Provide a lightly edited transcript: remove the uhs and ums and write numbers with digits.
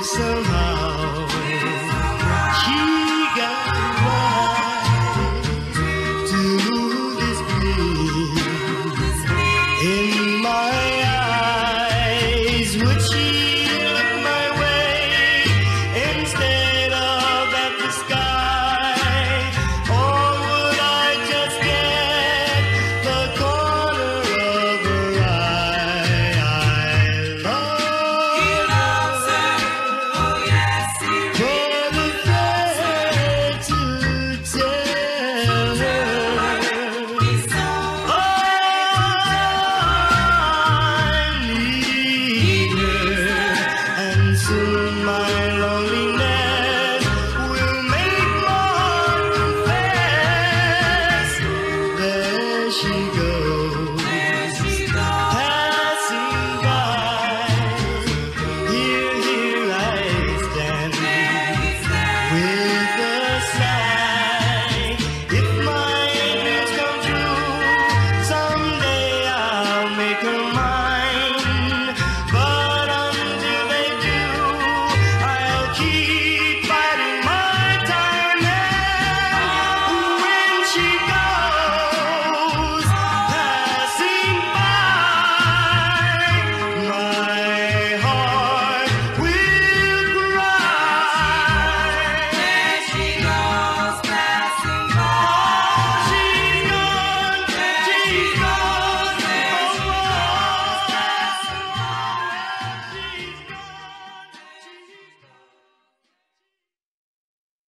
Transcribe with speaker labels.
Speaker 1: somehow she got right to this place in my eyes. Would she look my way instead of at the sky, or would I just get the corner of her eye? I love her, for the fair to tell her I need her, and soon my loneliness